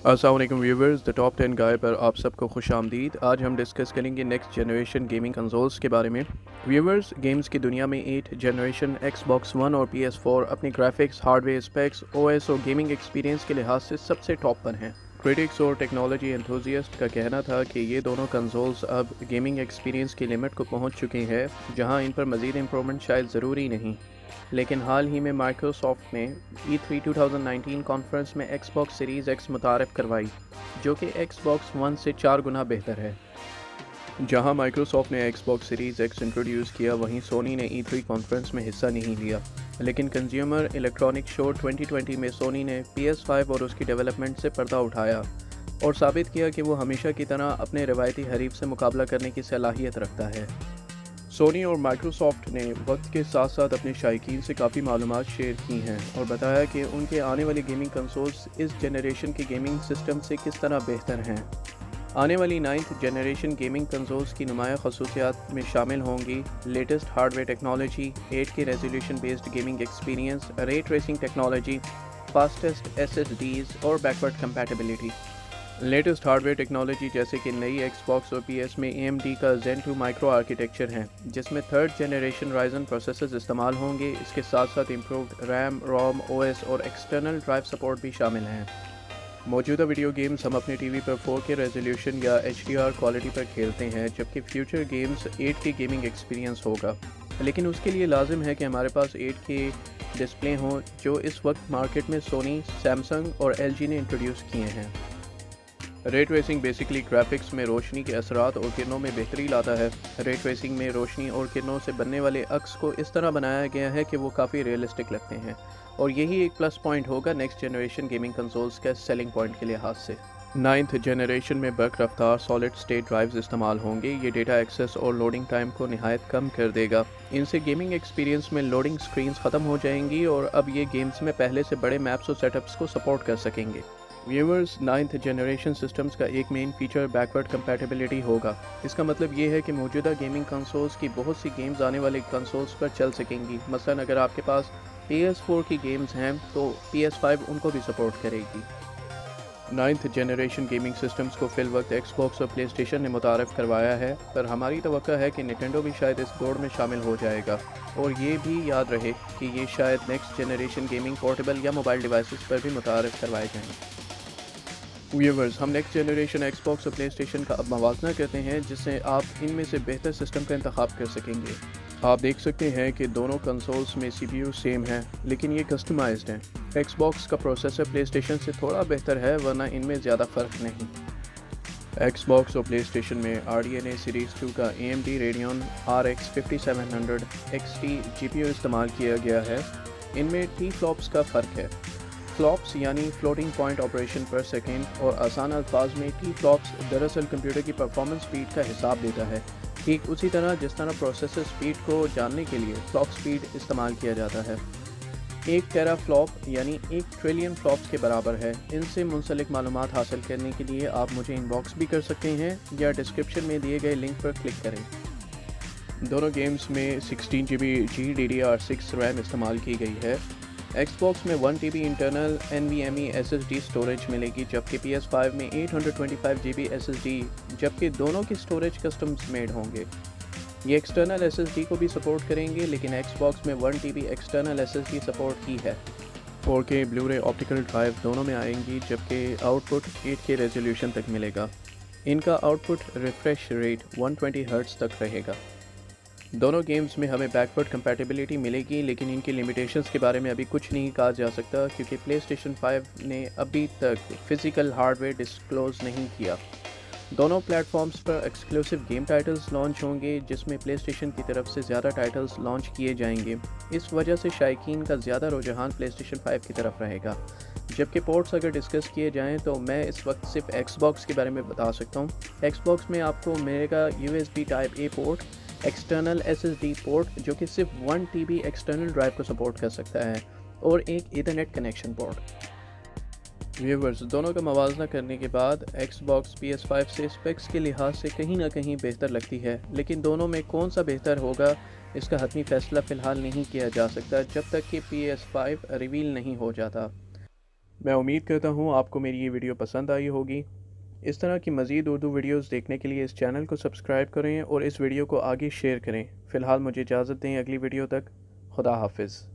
अस्सलाम वालेकुम viewers, the top 10 गाय पर आप सबको खुश आमदीद। आज हम डिस्कस करेंगे नेक्स्ट जनरेशन गेमिंग कंसोल्स के बारे में। व्यूवर्स, गेम्स की दुनिया में 8 जनरेशन Xbox One और PS4 अपने ग्राफिक्स, हार्डवेयर स्पेक्स, OS और गेमिंग एक्सपीरियंस के लिहाज से सबसे टॉप पर हैं। क्रिटिक्स और टेक्नोलॉजी एंथुजियास्ट का कहना था कि ये दोनों कंसोल्स अब गेमिंग एक्सपीरियंस की लिमिट को पहुंच चुके हैं, जहां इन पर मज़ीद इम्प्रूवमेंट शायद ज़रूरी नहीं। लेकिन हाल ही में माइक्रोसॉफ्ट ने E3 2019 कॉन्फ्रेंस में Xbox सीरीज़ X मुतारफ़ करवाई, जो कि Xbox One से 4 गुना बेहतर है। जहां माइक्रोसॉफ्ट ने Xbox सीरीज़ X इंट्रोड्यूस किया, वहीं सोनी ने E3 कॉन्फ्रेंस में हिस्सा नहीं लिया। लेकिन कंज्यूमर इलेक्ट्रॉनिक शो 2020 में सोनी ने PS5 और उसकी डेवलपमेंट से पर्दा उठाया और साबित किया कि वो हमेशा की तरह अपने रवायती हरीफ से मुकाबला करने की सलाहियत रखता है। सोनी और माइक्रोसॉफ्ट ने वक्त के साथ साथ अपने शायकीन से काफ़ी मालूमात शेयर की हैं और बताया कि उनके आने वाली गेमिंग कंसोल्स इस जनरेशन के गेमिंग सिस्टम से किस तरह बेहतर हैं। आने वाली 9th जनरेशन गेमिंग कंसोल्स की नुमाया खसूसियात में शामिल होंगी latest hardware technology, 8K resolution based gaming experience, ray tracing technology, fastest SSDs और backward compatibility. Latest hardware technology जैसे कि नई Xbox और PS में AMD का Zen 2 माइक्रो आर्किटेक्चर है, जिसमें 3rd जनरेशन Ryzen प्रोसेसर्स इस्तेमाल होंगे। इसके साथ साथ इम्प्रूव्ड रैम, रोम, OS और एक्सटर्नल ड्राइव सपोर्ट भी शामिल हैं। मौजूदा वीडियो गेम्स हम अपने टीवी पर 4K रेजोल्यूशन या HDR क्वालिटी पर खेलते हैं, जबकि future games 8K gaming experience होगा। लेकिन उसके लिए लाजिम है कि हमारे पास 8K डिस्प्ले हों, जो इस वक्त मार्केट में सोनी, सैमसंग और LG ने इंट्रोड्यूस किए हैं। रे ट्रेसिंग बेसिकली ग्राफिक्स में रोशनी के असरात और किरणों में बेहतरी लाता है। रे ट्रेसिंग में रोशनी और किरणों से बनने वाले अक्स को इस तरह बनाया गया है कि वो काफ़ी रियलिस्टिक लगते हैं, और यही एक प्लस पॉइंट होगा नेक्स्ट जनरेशन गेमिंग कंसोल्स के सेलिंग पॉइंट के लिहाज से। 9th जनरेशन में बर्क रफ्तार सॉलिड स्टेट ड्राइव्स इस्तेमाल होंगे। ये डेटा एक्सेस और लोडिंग टाइम को निहायत कम कर देगा। इनसे गेमिंग एक्सपीरियंस में लोडिंग स्क्रीन्स ख़त्म हो जाएंगी और अब ये गेम्स में पहले से बड़े मैप्स और सेटअप्स को सपोर्ट कर सकेंगे। व्यूवर्स, 9th जनरेशन सिस्टम्स का एक मेन फीचर बैकवर्ड कंपैटिबिलिटी होगा। इसका मतलब ये है कि मौजूदा गेमिंग कंसोल्स की बहुत सी गेम्स आने वाले कंसोल्स पर चल सकेंगी। मसलन अगर आपके पास PS4 की गेम्स हैं तो PS5 उनको भी सपोर्ट करेगी। 9th जनरेशन गेमिंग सिस्टम्स को फिल वक्त Xbox और PlayStation ने मुतारफ़ करवाया है, पर हमारी तवक्को है कि Nintendo भी शायद इस दौड़ में शामिल हो जाएगा। और ये भी याद रहे कि ये शायद नेक्स्ट जनरेशन गेमिंग पोर्टेबल या मोबाइल डिवाइसेस पर भी मुतारफ़ करवाए जाएँ। व्यूवर्स, हम नेक्स्ट जनरेशन Xbox और PlayStation का अब मवाजना करते हैं, जिससे आप इनमें से बेहतर सिस्टम का इंतखाब कर सकेंगे। आप देख सकते हैं कि दोनों कंसोल्स में CPU सेम है, लेकिन ये कस्टमाइज्ड हैं। Xbox का प्रोसेसर PlayStation से थोड़ा बेहतर है, वरना इनमें ज़्यादा फ़र्क नहीं। Xbox और PlayStation में RDNA सीरीज़ 2 का AMD Radeon RX 5700 XT GPU इस्तेमाल किया गया है। इनमें T-फ्लॉप्स का फ़र्क है। फ्लॉप्स यानी floating point operation per second, और आसान अल्फाज में T-फ्लॉप्स दरअसल कंप्यूटर की परफॉर्मेंस स्पीड का हिसाब देता है। ठीक उसी तरह जिस तरह प्रोसेसर स्पीड को जानने के लिए फ्लॉप स्पीड इस्तेमाल किया जाता है। 1 टेरा फ्लॉप यानी 1 ट्रिलियन फ्लॉप्स के बराबर है। इनसे मुंसलिक मालूमात हासिल करने के लिए आप मुझे इनबॉक्स भी कर सकते हैं या डिस्क्रिप्शन में दिए गए लिंक पर क्लिक करें। दोनों गेम्स में 16GB GDDR6 रैम इस्तेमाल की गई है। Xbox में 1TB internal NVMe SSD storage मिलेगी, जबकि PS5 में 825GB SSD, जबकि दोनों की स्टोरेज कस्टम्स मेड होंगे। ये एक्सटर्नल SSD को भी सपोर्ट करेंगे, लेकिन Xbox में 1TB एक्सटर्नल SSD सपोर्ट ही है। 4K ब्लू-रे ऑप्टिकल ड्राइव दोनों में आएंगी, जबकि आउटपुट 8K रेजोल्यूशन तक मिलेगा। इनका आउटपुट रिफ्रेश रेट 120 हर्ट्ज तक रहेगा। दोनों गेम्स में हमें बैकवर्ड कंपैटिबिलिटी मिलेगी, लेकिन इनकी लिमिटेशंस के बारे में अभी कुछ नहीं कहा जा सकता, क्योंकि PlayStation 5 ने अभी तक फिज़िकल हार्डवेयर डिस्क्लोज़ नहीं किया। दोनों प्लेटफॉर्म्स पर एक्सक्लूसिव गेम टाइटल्स लॉन्च होंगे, जिसमें PlayStation की तरफ से ज़्यादा टाइटल्स लॉन्च किए जाएंगे। इस वजह से शायकीन का ज़्यादा रुझान PlayStation 5 की तरफ रहेगा। जबकि पोर्ट्स अगर डिस्कस किए जाएं तो मैं इस वक्त सिर्फ Xbox के बारे में बता सकता हूँ। Xbox में आपको मिलेगा USB Type-A port, external SSD port जो कि सिर्फ 1TB एक्सटर्नल ड्राइव को सपोर्ट कर सकता है, और एक ईथरनेट कनेक्शन पोर्ट। व्यूवर्स, दोनों का मवाजना करने के बाद Xbox PS5 से स्पेक्स के लिहाज से कहीं ना कहीं बेहतर लगती है, लेकिन दोनों में कौन सा बेहतर होगा इसका हतमी फैसला फ़िलहाल नहीं किया जा सकता जब तक कि PS5 रिवील नहीं हो जाता। میں امید کرتا ہوں آپ کو میری یہ ویڈیو پسند آئی ہوگی۔ اس طرح کی مزید اردو ویڈیوز دیکھنے کے لیے اس چینل کو سبسکرائب کریں اور اس ویڈیو کو آگے شیئر کریں۔ فی الحال مجھے اجازت دیں، اگلی ویڈیو تک خدا حافظ۔